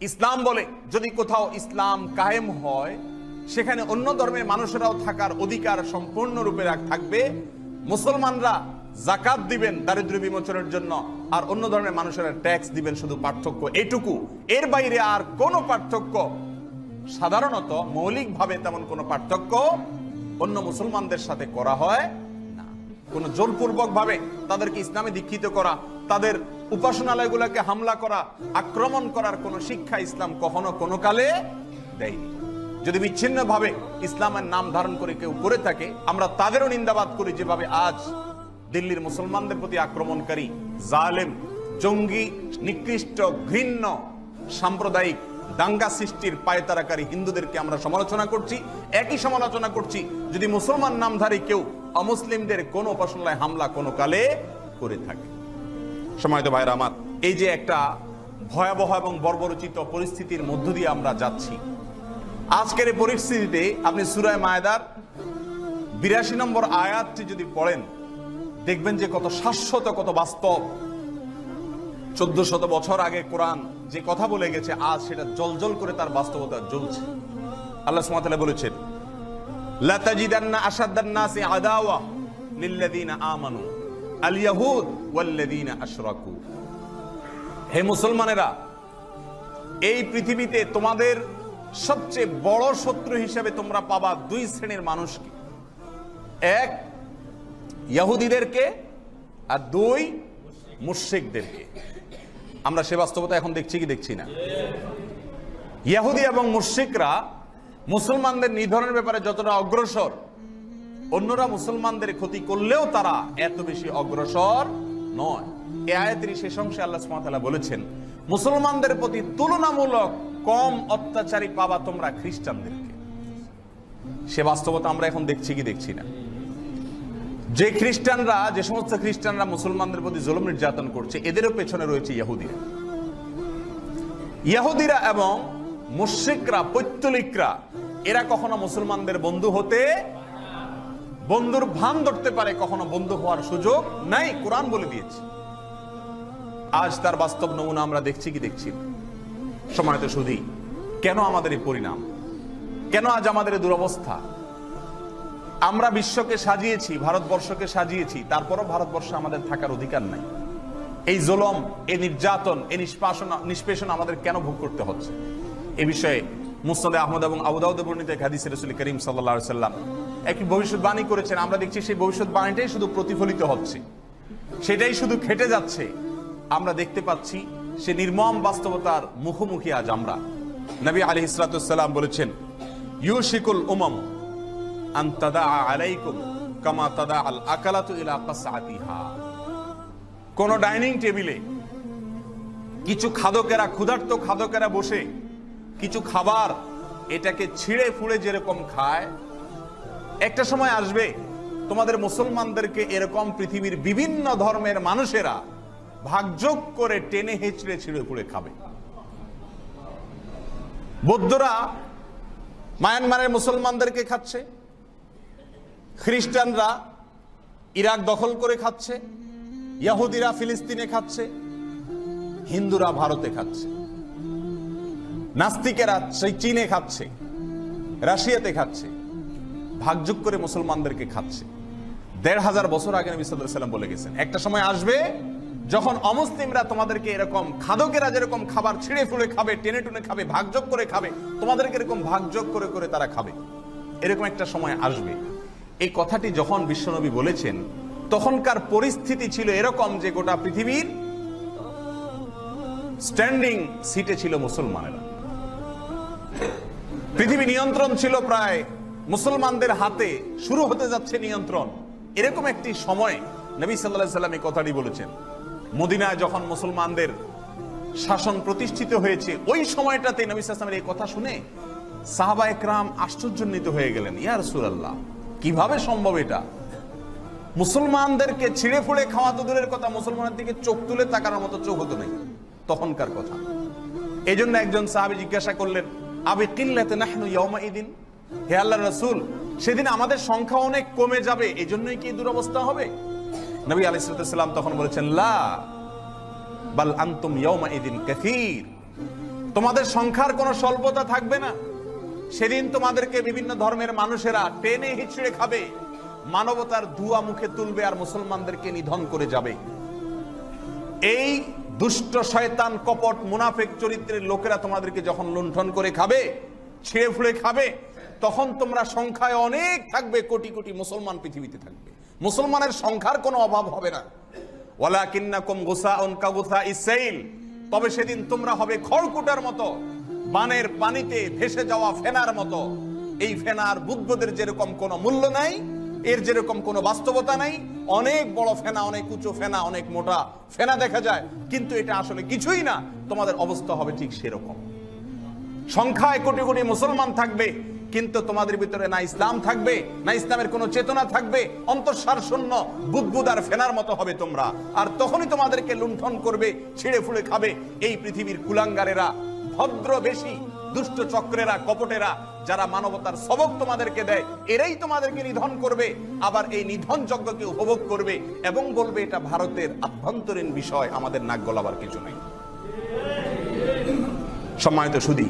ইসলাম বলে যদি কোথাও ইসলাম কায়েম হয় সেখানে অন্য ধর্মের মানুষেরাও থাকার অধিকার সম্পূর্ণরূপে থাকবে। মুসলমানরা যাকাত দিবেন দারিদ্র্য বিমোচনের জন্য, আর অন্য ধর্মের মানুষেরা ট্যাক্স দিবেন, শুধু পার্থক্য এটুকু। এর বাইরে আর কোনো পার্থক্য, সাধারণত মৌলিকভাবে তেমন কোনো পার্থক্য অন্য মুসলমানদের সাথে করা হয় না। কোনো জোরপূর্বক ভাবে তাদেরকে ইসলামে দীক্ষিত করা, তাদের উপাসনালয়গুলোকে হামলা করা, আক্রমণ করার কোনো শিক্ষা ইসলাম কখনো কোনো কালে দেয়নি। যদি বিচ্ছিন্ন ভাবে ইসলামের নাম ধারণ করে কেউ করে থাকে, আমরা তাদেরও নিন্দাবাদ করি, যেভাবে আজ দিল্লির মুসলমানদের প্রতি আক্রমণকারী, জালেম, জঙ্গি, নিকৃষ্ট, ঘৃণ্য, সাম্প্রদায়িক দাঙ্গা সৃষ্টির পায়তারাকারী হিন্দুদেরকে আমরা সমালোচনা করছি। একই সমালোচনা করছি যদি মুসলমান নামধারী কেউ অমুসলিমদের কোন উপাসনালয়ে হামলা কোনো কালে করে থাকে। সময়ত ভাইরা আমার, এই যে একটা ভয়াবহ এবং বর্বরচিত পরিস্থিতির মধ্য দিয়ে আমরা যাচ্ছি, আজকের এই পরিস্থিতিতে আপনি সূরা মায়েদার 82 নম্বর আয়াতটি যদি পড়েন, দেখবেন যে কত শাশ্বত, কত বাস্তব। 1400 বছর আগে কোরআন যে কথা বলে গেছে, আজ সেটা জলজল করে তার বাস্তবতা জ্বলছে। আল্লাহ সুবহানাহু ওয়া তাআলা বলেছেন, লা তাজিদান্না আশাদ্দান নাসি আদাওয়া লিল্লাযিনা আমানু আল ইয়াহুদ ওয়াল্লাযিনা আশরাকু। হে মুসলমানেরা, এই পৃথিবীতে তোমাদের সবচেয়ে বড় শত্রু হিসেবে তোমরা পাবা দুই শ্রেণীর মানুষকে, এক ইহুদিদেরকে আর দুই মুশরিকদেরকে। আমরা সে বাস্তবতা এখন দেখছি কি দেখছি না? ইহুদি এবং মুশরিকরা মুসলমানদের নিধনের ব্যাপারে যতটা অগ্রসর, অন্যরা মুসলমানদের ক্ষতি করলেও তারা এত বেশি অগ্রসর নয়। এই আয়াতের শেষ অংশে আল্লাহ সুবহানাহু ওয়া তাআলা বলেছেন, মুসলমানদের প্রতি তুলনামূলক কম অত্যাচারী পাবা তোমরা খ্রিস্টানদেরকে। সে বাস্তবতা আমরা এখন দেখছি কি দেখছি না? যে খ্রিস্টানরা, যে সমস্ত খ্রিস্টানরা মুসলমানদের প্রতি জুলুম নির্যাতন করছে, এদেরও পেছনে রয়েছে ইহুদিরা। ইহুদিরা এবং মুশরিকরা, পৈত্তলিকরা, এরা কখনো মুসলমানদের বন্ধু হতে, বন্ধুর ভান ধরতে পারে, কখনো বন্ধু হওয়ার সুযোগ নাই। কোরআন বলে দিয়েছে। আজ তার বাস্তব নমুনা আমরা দেখছি কি দেখছি? সময়ত শুধু কেন আমাদের এই পরিণাম, কেন আজ আমাদের দুরবস্থা? আমরা বিশ্বকে সাজিয়েছি, ভারতবর্ষকে সাজিয়েছি, তারপরও ভারতবর্ষে আমাদের থাকার অধিকার নাই। এই জুলুম, এই নির্যাতন, এই নিষ্পেষণ আমাদের কেন ভোগ করতে হচ্ছে? এ বিষয়ে মুসনাদে আহমদ এবং আবু দাউদে বর্ণিত এক হাদিসে রাসূল করিম সাল্লাল্লাহু আলাইহি সাল্লাম একটি ভবিষ্যৎবাণী করেছেন। আমরা দেখছি সেই ভবিষ্যৎবাণীটাই শুধু প্রতিফলিত হচ্ছে, সেটাই শুধু খেটে যাচ্ছে। আমরা দেখতে পাচ্ছি সে নির্মম বাস্তবতার মুখোমুখি আজ আমরা। নবী আলাইহিস সালাতু ওয়াস সালাম বলেছেন, ইউশিকুল উমাম আন তাদা আলাইকুম কামা তাদা আল আকালাতু ইলা কাসআতিহা। কোন ডাইনিং টেবিলে কিছু খাদকেরা, ক্ষুধার্ত খাদকেরা বসে কিছু খাবার এটাকে ছিঁড়ে ফুড়ে যেরকম খায়, একটা সময় আসবে তোমাদের মুসলমানদেরকে এরকম পৃথিবীর বিভিন্ন ধর্মের মানুষেরা ভাগযোগ করে টেনে হেঁচড়ে ছিঁড়ে ফুড়ে খাবে। বৌদ্ধরা মায়ানমারের মুসলমানদেরকে খাচ্ছে, খ্রিস্টানরা ইরাক দখল করে খাচ্ছে, ইহুদিরা ফিলিস্তিনে খাচ্ছে, হিন্দুরা ভারতে খাচ্ছে, নাস্তিকেরা সেই চীনে খাচ্ছে, রাশিয়াতে খাচ্ছে, ভাগযোগ করে মুসলমানদেরকে খাচ্ছে। ১৫০০ বছর আগে নবী সাল্লাল্লাহু আলাইহি ওয়াসাল্লাম বলে গেছেন, একটা সময় আসবে যখন অমুসলিমরা তোমাদেরকে এরকম খাদকেরা যেরকম খাবার ছিঁড়ে ফুড়ে খাবে, টেনে টুনে খাবে, ভাগযোগ করে খাবে, তোমাদেরকে এরকম ভাগযোগ করে করে তারা খাবে। এরকম একটা সময় আসবে। এই কথাটি যখন বিশ্বনবী বলেছেন, তখনকার পরিস্থিতি ছিল এরকম যে গোটা পৃথিবীর স্ট্যান্ডিং সিটে ছিল মুসলমানেরা। পৃথিবী নিয়ন্ত্রণ ছিল প্রায় মুসলমানদের হাতে, শুরু হতে যাচ্ছে নিয়ন্ত্রণ। এরকম একটি সময় নবী সাল্লাল্লাহু আলাইহি ওয়াসাল্লাম এই কথাটি বলেছেন। মদিনায় যখন মুসলমানদের শাসন প্রতিষ্ঠিত হয়েছে, ওই সময়টাতে নবী সাল্লাল্লাহু আলাইহি ওয়াসাল্লামের এই কথা শুনে সাহাবা একরাম আশ্চর্যান্বিত হয়ে গেলেন। ইয়া রাসূলুল্লাহ, কিভাবে সম্ভব এটা? মুসলমানদেরকে ছিঁড়ে ফুড়ে খাওয়া তো দূরের কথা, মুসলমানের দিকে চোখ তুলে তাকানোর মতো চোখ হতো না তখনকার কথা। এই জন্য একজন সাহাবী জিজ্ঞাসা করলেন, আবি কিল্লাতে নাহনু ইয়াউমাইদিন, হে আল্লাহর রাসূল, সেদিন আমাদের সংখ্যা অনেক কমে যাবে, এই জন্যই কি দুরবস্থা হবে? নবী আলাইহিস সালাম তখন বলেছেন, লা বাল আনতুম ইয়াউমাইদিন কাসীর, তোমাদের সংখ্যার কোনো স্বল্পতা থাকবে না। সেদিন তোমাদেরকে বিভিন্ন ধর্মের মানুষেরা টেনে হিচড়ে খাবে, মানবতার ধোঁয়া মুখে তুলবে আর মুসলমানদেরকে নিধন করে যাবে। এই দুষ্ট শয়তান কপট মুনাফিক চরিত্রের লোকেরা তোমাদেরকে যখন লুণ্ঠন করে খাবে, ছিঁড়ে ফুড়ে খাবে, তখন তোমরা সংখ্যায় অনেক থাকবে, কোটি কোটি মুসলমান পৃথিবীতে থাকবে, মুসলমানের সংখ্যার কোনো অভাব হবে না। ওয়ালাকিন্নাকুম গুসাউন কাগুসাইস সাইল, তবে সেদিন তোমরা হবে খড়কুটার মতো, বানের পানিতে ভেসে যাওয়া ফেনার মতো। এই ফেনার বুদ্বুদের যেরকম কোনো মূল্য নাই, এর যেরকম কোনো বাস্তবতা নাই। অনেক বড় ফেনা, অনেক উঁচু ফেনা, অনেক মোটা ফেনা দেখা যায়, কিন্তু এটা আসলে কিছুই না। তোমাদের অবস্থা হবে ঠিক সেরকম। সংখ্যায় কোটি কোটি মুসলমান থাকবে, কিন্তু তোমাদের ভিতরে না ইসলাম থাকবে, না ইসলামের কোনো চেতনা থাকবে, অন্তঃসার শূন্য বুদবুদ আর ফেনার মতো হবে তোমরা। আর তখনই তোমাদেরকে লুণ্ঠন করবে, ছিঁড়ে ফুড়ে খাবে এই পৃথিবীর কুলাঙ্গারেরা, ভদ্র বেশি দুষ্ট চক্রেরা, কপটেরা, যারা মানবতার সবক তোমাদেরকে দেয়। এরাই তোমাদেরকে নিধন করবে, আবার এই নিধন যজ্ঞকে উপভোগ করবে এবং বলবে এটা ভারতের আভ্যন্তরীণ বিষয়, আমাদের নাক গলাবার কিছু নেই। সম্মানিত সুধী,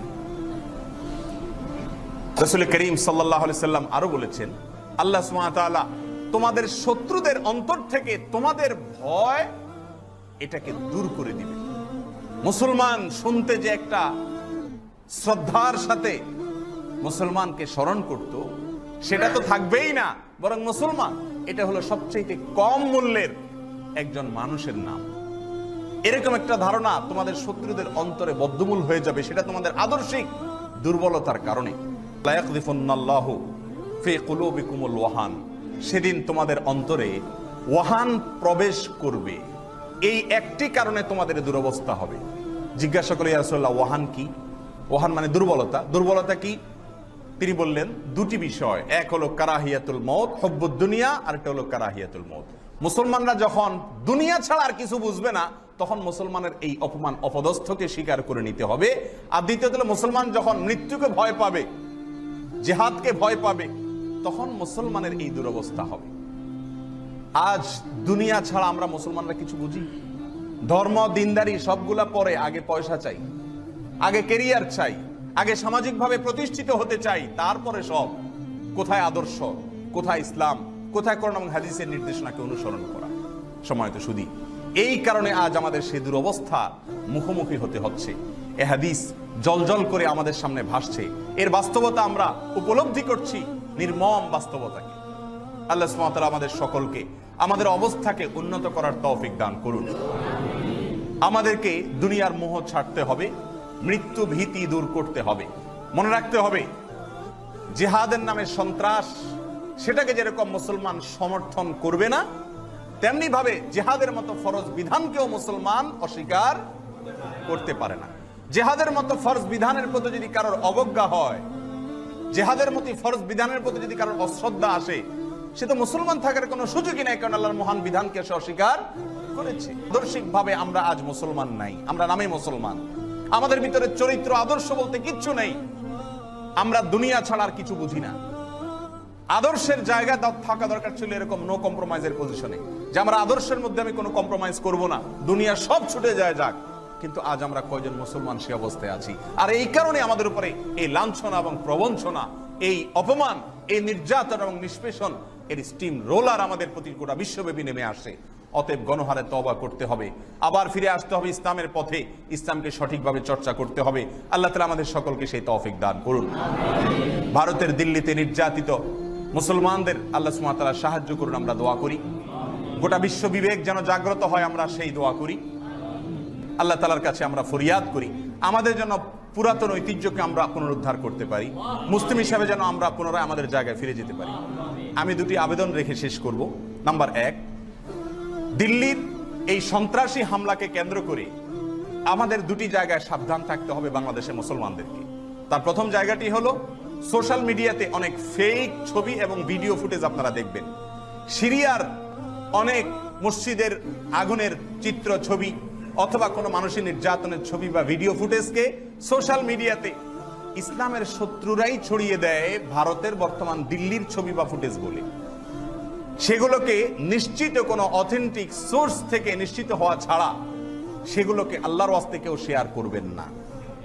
রাসূল করিম সাল্লাল্লাহু আলাইহি সাল্লাম আরো বলেছেন, আল্লাহ সুবহানাহু ওয়া তাআলা তোমাদের শত্রুদের অন্তর থেকে তোমাদের ভয় এটাকে দূর করে দিবে। মুসলমান শুনতে যে একটা শ্রদ্ধার সাথে মুসলমানকে স্মরণ করত, সেটা তো থাকবেই না, বরং মুসলমান এটা হলো সবচেয়ে কম মূল্যের একজন মানুষের নাম। এরকম একটা ধারণা তোমাদের শত্রুদের অন্তরে বদ্ধমূল হয়ে যাবে, সেটা তোমাদের আদর্শিক দুর্বলতার কারণে। লা ইয়াকযিফুন্নাল্লাহু ফি কুলুবিকুমুল ওয়াহান, সেদিন তোমাদের অন্তরে ওয়াহান প্রবেশ করবে। এই একটি কারণে তোমাদের দুরবস্থা হবে। জিজ্ঞাসা করে, ইয়া রাসূলুল্লাহ, ওয়াহান কি? ওয়াহান মানে দুর্বলতা। দুর্বলতা কি? তিনি বললেন দুটি বিষয়, এক হলো কারাহিয়াতুল মউত, হুব্বুদ দুনিয়া, আর একটা হলো কারাহিয়াতুল মউত। মুসলমানরা যখন দুনিয়া ছাড়া আর কিছু বুঝবে না, তখন মুসলমানের এই অপমান অপদস্থকে স্বীকার করে নিতে হবে। আর দ্বিতীয়ত হলো মুসলমান যখন মৃত্যুকে ভয় পাবে, জিহাদকে ভয় পাবে, তখন মুসলমানের এই দুরবস্থা হবে। আজ দুনিয়া ছাড়া আমরা মুসলমানরা কিছু বুঝি? ধর্ম দিনদারি সবগুলা পরে, আগে পয়সা চাই, আগে কেরিয়ার চাই, আগে সামাজিকভাবে প্রতিষ্ঠিত হতে চাই, তারপরে সব। কোথায় আদর্শ, কোথায় ইসলাম, কোথায় কোরআন এবং হাদিসের নির্দেশনাকে অনুসরণ করা? সম্মানিত সুধী, এই কারণে আজ আমাদের সেই দুরবস্থা মুখোমুখি হতে হচ্ছে। এ হাদিস জলজল করে আমাদের সামনে ভাসছে, এর বাস্তবতা আমরা উপলব্ধি করছি, নির্মম বাস্তবতাকে। আল্লাহ সুবহানাহু ওয়া তাআলা আমাদের সকলকে আমাদের অবস্থাকে উন্নত করার তৌফিক দান করুন। আমাদেরকে দুনিয়ার মোহ ছাড়তে হবে, মৃত্যু ভীতি দূর করতে হবে। মনে রাখতে হবে, জিহাদের নামে সন্ত্রাস, সেটাকে যেরকম মুসলমান সমর্থন করবে না, তেমনি ভাবে জিহাদের মতো ফরজ বিধানকেও মুসলমান অস্বীকার করতে পারে না। জিহাদের মতো ফরজ বিধানের প্রতি যদি কারোর অবজ্ঞা হয়, জিহাদের মতো ফরজ বিধানের প্রতি যদি কারোর অশ্রদ্ধা আসে, সে তো মুসলমান থাকার কোনো সুযোগই নাই, কারণ আল্লাহর মহান বিধানকে সে অস্বীকার করেছে। আদর্শিক ভাবে আমরা আজ মুসলমান নাই, আমরা নামে মুসলমান। আমাদের ভিতরে চরিত্র আদর্শ বলতে কিচ্ছু নেই। আমরা দুনিয়া ছাড়া আর কিছু বুঝি না। আদর্শের জায়গা থাকা দরকার ছিল এরকম নো কম্প্রোমাইজের পজিশনে, যে আমরা আদর্শের মধ্যে আমি কোনো কম্প্রোমাইজ করব না, দুনিয়া সব ছুটে যায় যাক। কিন্তু আজ আমরা কয়জন মুসলমান সে অবস্থায় আছি? আর এই কারণে আমাদের উপরে এই লাঞ্ছনা এবং প্রবঞ্চনা, এই অপমান, এই নির্যাতন এবং নিষ্পেষণ এর স্টিম রোলার আমাদের প্রতি গোটা বিশ্বব্যাপী নেমে আসে। অতএব গণহারে তওবা করতে হবে, আবার ফিরে আসতে হবে ইসলামের পথে, ইসলামকে সঠিকভাবে চর্চা করতে হবে। আল্লাহ তাআলা আমাদের সকলকে সেই তৌফিক দান করুন। ভারতের দিল্লিতে নির্যাতিত মুসলমানদের আল্লাহ সুবহানাহু ওয়া তাআলা সাহায্য করুন, আমরা দোয়া করি। গোটা বিশ্ব বিবেক যেন জাগ্রত হয়, আমরা সেই দোয়া করি। আল্লাহ তাআলার কাছে আমরা ফরিয়াদ করি, আমাদের জন্য পুরাতন ঐতিহ্যকে আমরা পুনরুদ্ধার করতে পারি, মুসলিম হিসাবে যেন আমরা পুনরায় আমাদের জায়গায় ফিরে যেতে পারি। আমি দুটি আবেদন রেখে শেষ করব। নাম্বার 1, দিল্লির এই সন্ত্রাসী হামলাকে কেন্দ্র করে আমাদের দুটি জায়গায় সাবধান থাকতে হবে বাংলাদেশের মুসলমানদেরকে। তার প্রথম জায়গাটি হলো, সোশ্যাল মিডিয়াতে অনেক ফেক ছবি এবং ভিডিও ফুটেজ আপনারা দেখবেন। সিরিয়ার অনেক মসজিদের আগুনের চিত্র, ছবি অথবা কোনো মানুষের নির্যাতনের ছবি বা ভিডিও ফুটেজকে সোশ্যাল মিডিয়াতে ইসলামের শত্রুরাই ছড়িয়ে দেয় ভারতের বর্তমান দিল্লির ছবি বা ফুটেজ বলে। সেগুলোকে নিশ্চিত কোনো অথেন্টিক সোর্স থেকে নিশ্চিত হওয়া ছাড়া সেগুলোকে আল্লাহর ওয়াস্তে কেউ শেয়ার করবেন না।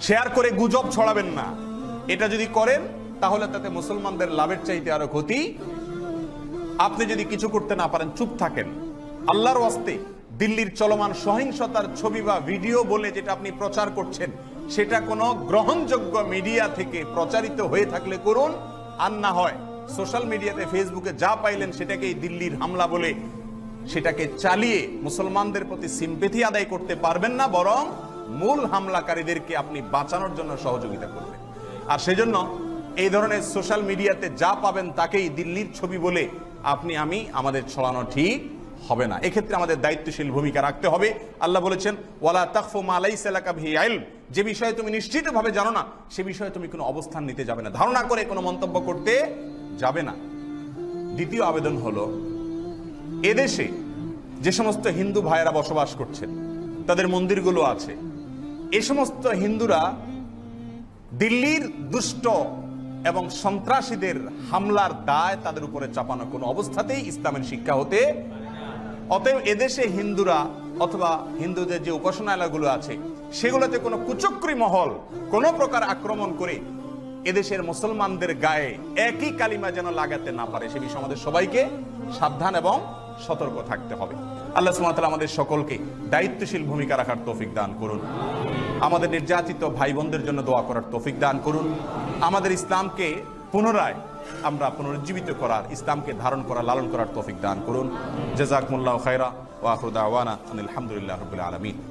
শেয়ার করে গুজব ছড়াবেন না। এটা যদি করেন তাহলে তাতে মুসলমানদের লাভের চাইতে আরো ক্ষতি। আপনি যদি কিছু করতে না পারেন, চুপ থাকেন। আল্লাহর ওয়াস্তে দিল্লির চলমান সহিংসতার ছবি বা ভিডিও বলে যেটা আপনি প্রচার করছেন, সেটা কোনো গ্রহণযোগ্য মিডিয়া থেকে প্রচারিত হয়ে থাকলে করুন, আর না হয় সোশ্যাল মিডিয়াতে ফেসবুকে যা পাইলেন সেটাকেই দিল্লির হামলা বলে সেটাকে চালিয়ে মুসলমানদের প্রতি সিম্পেথি আদায় করতে পারবেন না, বরং মূল হামলাকারীদেরকে আপনি বাঁচানোর জন্য সহযোগিতা করবেন। আর সেজন্য এই ধরনের সোশ্যাল মিডিয়াতে যা পাবেন তাকেই দিল্লির ছবি বলে আপনি আমাদের ছড়ানো ঠিক হবে না। এক্ষেত্রে আমাদের দায়িত্বশীল ভূমিকা রাখতে হবে। আল্লাহ বলেছেন, ওয়ালা তাকফু মা লাইসা লাকা বিহি ইলম, যে বিষয়ে তুমি নিশ্চিতভাবে জানো না সে বিষয়ে তুমি কোনো অবস্থান নিতে যাবে না, ধারণা করে কোনো মন্তব্য করতে যাবে না। দ্বিতীয় আবেদন হলো, এদেশে যে সমস্ত হিন্দু ভাইয়েরা বসবাস করছেন, তাদের মন্দিরগুলো আছে, এই সমস্ত হিন্দুরা দিল্লির দুষ্ট এবং সন্ত্রাসীদের হামলার দায় তাদের উপরে চাপানো কোনো অবস্থাতেই ইসলামের শিক্ষা হতে। অতএব এদেশে হিন্দুরা অথবা হিন্দুদের যে উপাসনালয়গুলো আছে সেগুলোতে কোনো কুচক্রী মহল কোনো প্রকার আক্রমণ করে এদেশের মুসলমানদের গায়ে একই কালিমা যেন লাগাতে না পারে, সে বিষয়ে আমাদের সবাইকে সাবধান এবং সতর্ক থাকতে হবে। আল্লাহ সুবহানাহু ওয়া তাআলা আমাদের সকলকে দায়িত্বশীল ভূমিকা রাখার তৌফিক দান করুন। আমাদের নির্যাতিত ভাই বোনদের জন্য দোয়া করার তৌফিক দান করুন। আমাদের ইসলামকে পুনরায় আমরা পুনরুজ্জীবিত করার, ইসলামকে ধারণ করা, লালন করার তৌফিক দান করুন। জাযাকুমুল্লাহু খায়রা ওয়া আখিরু দাওয়ানা আনিল হামদুলিল্লাহি রাব্বিল আলামিন।